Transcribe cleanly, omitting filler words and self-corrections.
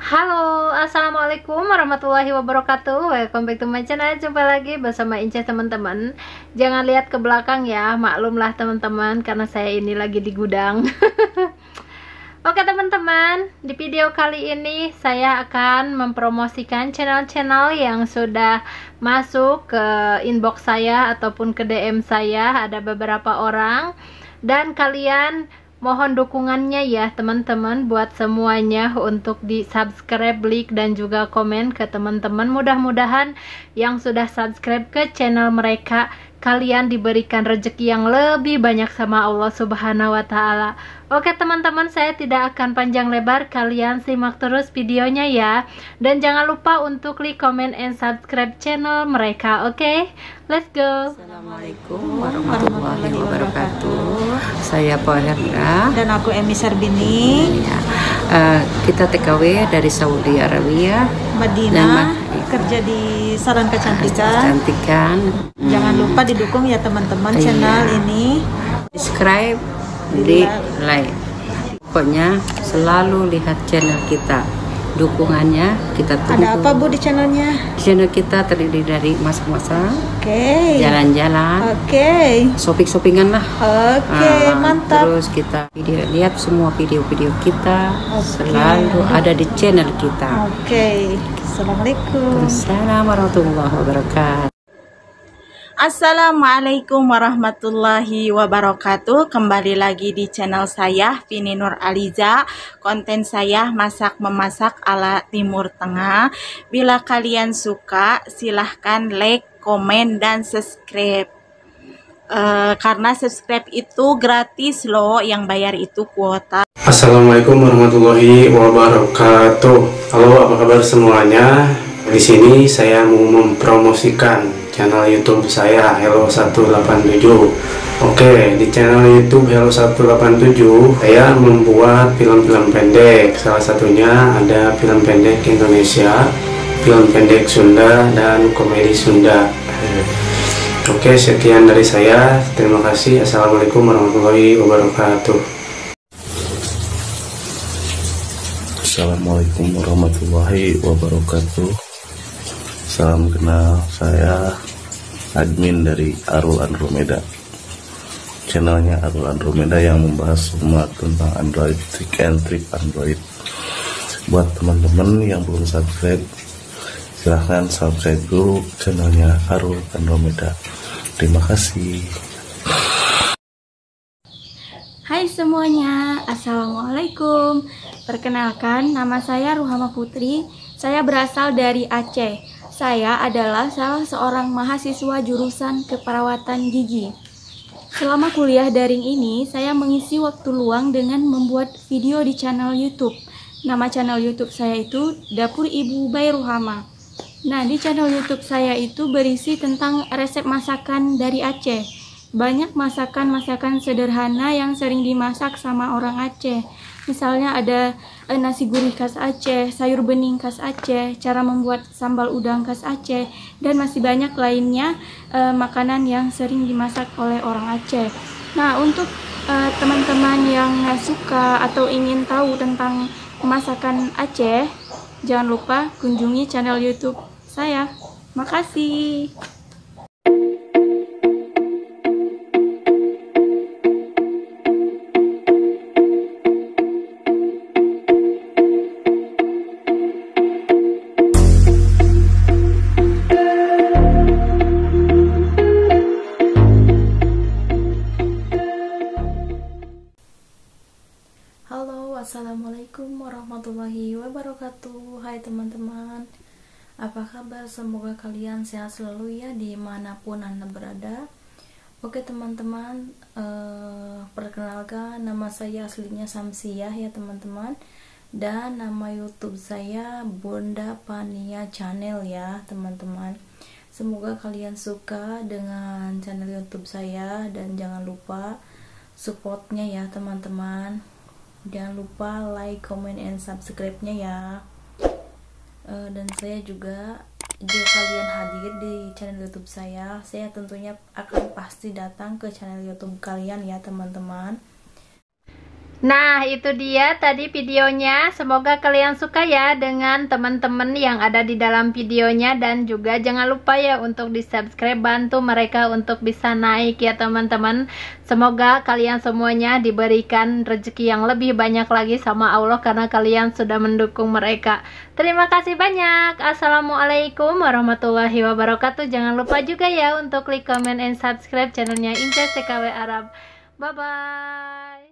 Halo, assalamualaikum warahmatullahi wabarakatuh. Welcome back to my channel. Jumpa lagi bersama Inces teman-teman. Jangan lihat ke belakang ya, maklumlah teman-teman, karena saya ini lagi di gudang. Oke teman-teman, di video kali ini saya akan mempromosikan channel-channel yang sudah masuk ke inbox saya ataupun ke DM saya. Ada beberapa orang, dan kalian mohon dukungannya ya teman-teman buat semuanya untuk di subscribe, like, dan juga komen ke teman-teman. Mudah-mudahan yang sudah subscribe ke channel mereka, kalian diberikan rezeki yang lebih banyak sama Allah Subhanahu wa Ta'ala. Oke teman-teman, saya tidak akan panjang lebar, kalian simak terus videonya ya. Dan jangan lupa untuk like, comment, and subscribe channel mereka. Oke, let's go. Assalamualaikum warahmatullahi wabarakatuh. Saya Pak Herda dan aku Emi Sarbini. Ya, kita TKW dari Saudi Arabia, Madinah, kerja di Salon Kecantikan. Jangan lupa didukung ya teman-teman channel ini. Subscribe, di like. Pokoknya selalu lihat channel kita. Dukungannya kita tunggu. Ada apa Bu di channelnya? Channel kita terdiri dari masak-masak, jalan-jalan, shopping-shoppingan lah. Mantap. Terus kita lihat semua video-video kita selalu ada di channel kita. Assalamualaikum. Assalamualaikum warahmatullahi wabarakatuh. Assalamualaikum warahmatullahi wabarakatuh. Kembali lagi di channel saya, Vini Nur Aliza. Konten saya masak memasak ala Timur Tengah. Bila kalian suka, silahkan like, komen, dan subscribe. Karena subscribe itu gratis loh, yang bayar itu kuota. Assalamualaikum warahmatullahi wabarakatuh. Halo, apa kabar semuanya? Di sini saya mau mempromosikan channel YouTube saya Hello187. Oke, di channel YouTube Hello187 saya membuat film-film pendek. Salah satunya ada film pendek Indonesia, film pendek Sunda, dan komedi Sunda. Oke, sekian dari saya. Terima kasih. Assalamualaikum warahmatullahi wabarakatuh. Assalamualaikum warahmatullahi wabarakatuh. Salam kenal, saya admin dari Arul Andromeda. Channelnya Arul Andromeda yang membahas semua tentang Android, trick and trip Android. Buat teman-teman yang belum subscribe, silahkan subscribe dulu channelnya Arul Andromeda. Terima kasih. Hai semuanya, Assalamualaikum. Perkenalkan, nama saya Ruhama Putri. Saya berasal dari Aceh. Saya adalah salah seorang mahasiswa jurusan keperawatan gigi. Selama kuliah daring ini, saya mengisi waktu luang dengan membuat video di channel YouTube. Nama channel YouTube saya itu Dapur Ibu by Ruhama. Nah, di channel YouTube saya itu berisi tentang resep masakan dari Aceh. Banyak masakan-masakan sederhana yang sering dimasak sama orang Aceh. Misalnya ada nasi gurih khas Aceh, sayur bening khas Aceh, cara membuat sambal udang khas Aceh, dan masih banyak lainnya makanan yang sering dimasak oleh orang Aceh. Nah, untuk teman-teman yang suka atau ingin tahu tentang masakan Aceh, jangan lupa kunjungi channel YouTube saya. Makasih. Assalamualaikum warahmatullahi wabarakatuh. Hai teman-teman, apa kabar? Semoga kalian sehat selalu ya dimanapun Anda berada. Oke teman-teman, perkenalkan, nama saya aslinya Samsiah ya teman-teman. Dan nama YouTube saya Bunda Pania Channel ya teman-teman. Semoga kalian suka dengan channel YouTube saya, dan jangan lupa supportnya ya teman-teman. Jangan lupa like, comment, and subscribe-nya ya. Dan saya juga, jika kalian hadir di channel YouTube saya tentunya akan pasti datang ke channel YouTube kalian ya teman-teman. Nah, itu dia tadi videonya. Semoga kalian suka ya dengan teman-teman yang ada di dalam videonya. Dan juga jangan lupa ya untuk di subscribe, bantu mereka untuk bisa naik ya teman-teman. Semoga kalian semuanya diberikan rezeki yang lebih banyak lagi sama Allah, karena kalian sudah mendukung mereka. Terima kasih banyak. Assalamualaikum warahmatullahi wabarakatuh. Jangan lupa juga ya untuk klik, comment, and subscribe channelnya Inces TKW Arab. Bye bye.